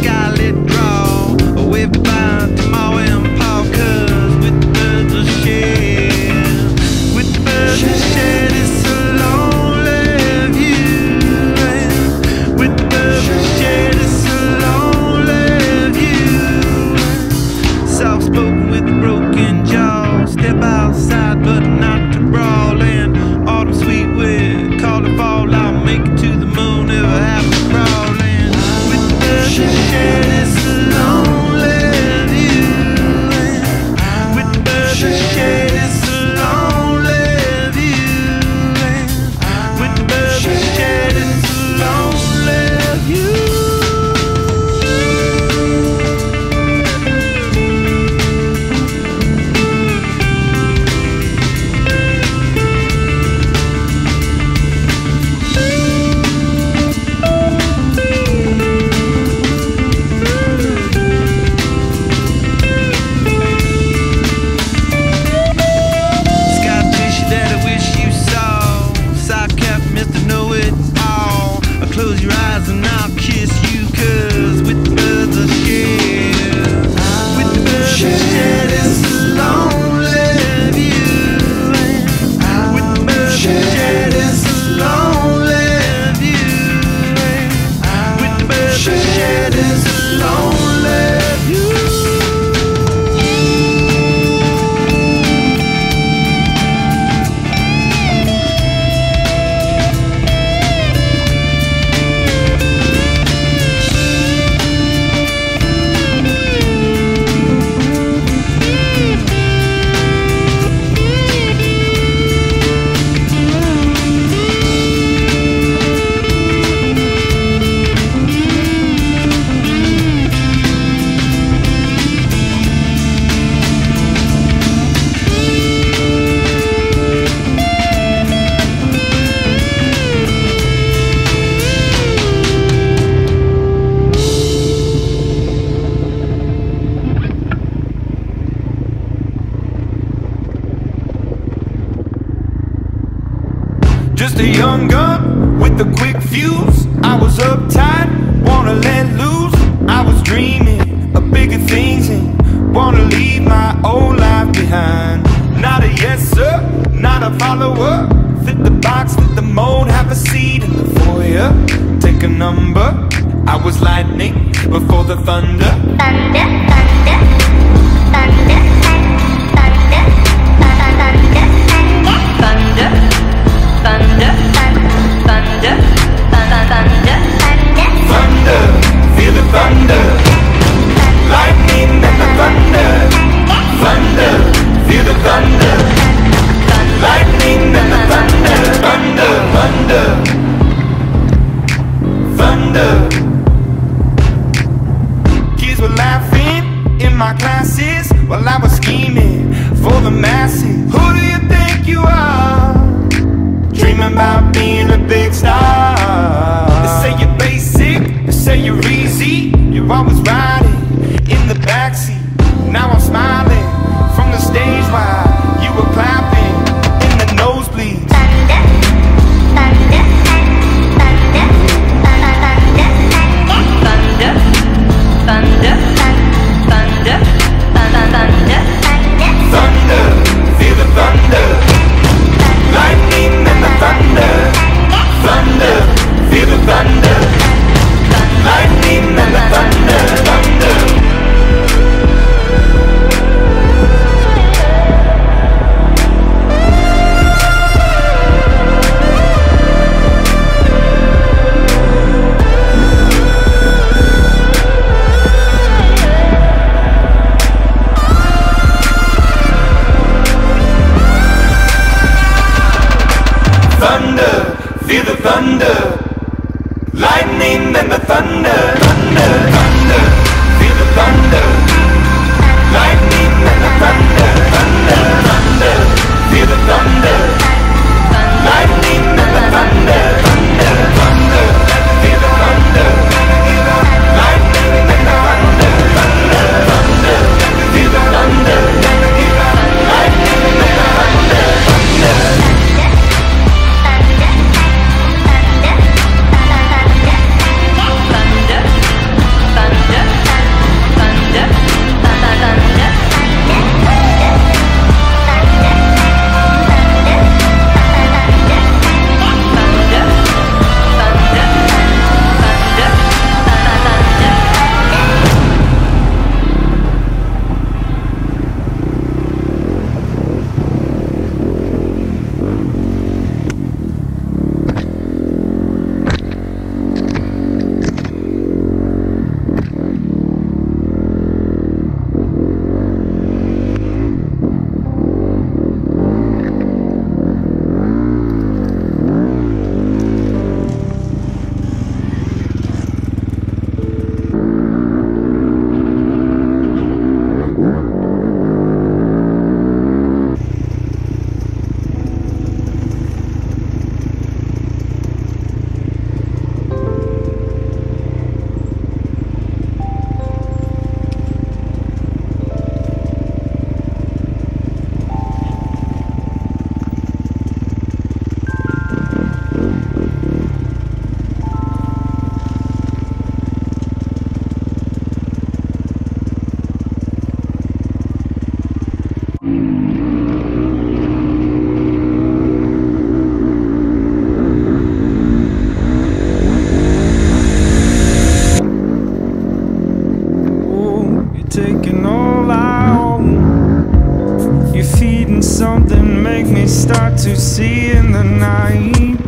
sky let draw. Wave goodbye to Ma and Pa, 'cause with the birds of shed, with the birds of shed, it's a lonely view. And with the birds of shed, it's a lonely view. Soft spoken with a broken jaw, step outside but not to brawl. And autumn sweet wind, call it fall, I'll make it to the moon, never have to crawl. And with the birds of shed, it's a lonely view. And with the birds of shed, it's a lonely view. And with the birds of shed, it's a lonely view. Close your eyes and I'll kiss you, 'cause with the birds of shed, with the birds of shed, it's a lonely view. And with the birds of shed, it's a lonely view. And with the birds of shed, it's a lonely view. Just a young gun with a quick fuse. I was uptight, wanna let loose. I was dreaming of bigger things and wanna leave my old life behind. Not a yes sir, not a follower. Fit the box, fit the mold, have a seat in the foyer. Take a number. I was lightning before the thunder. Thunder, thunder, thunder, thunder, thunder, thunder, thunder, thunder, thunder, thunder, feel the thunder, lightning and the thunder, thunder, feel the thunder, lightning and the thunder, thunder, thunder, thunder. Kids were laughing in my classes while I was scheming for the masses. Who do you think you are? Dreaming about being a big star. They say you're basic, they say you're easy. You're always riding in the backseat. Now I'm smiling from the stage while you were clapping in the nosebleeds. thunder, thunder, thunder, thunder, thunder, thunder, thunder, thunder, feel the thunder, lightning and the thunder, thunder, feel the thunder, lightning and the thunder, thunder. taking all I own. You're feeding something, make me start to see in the night.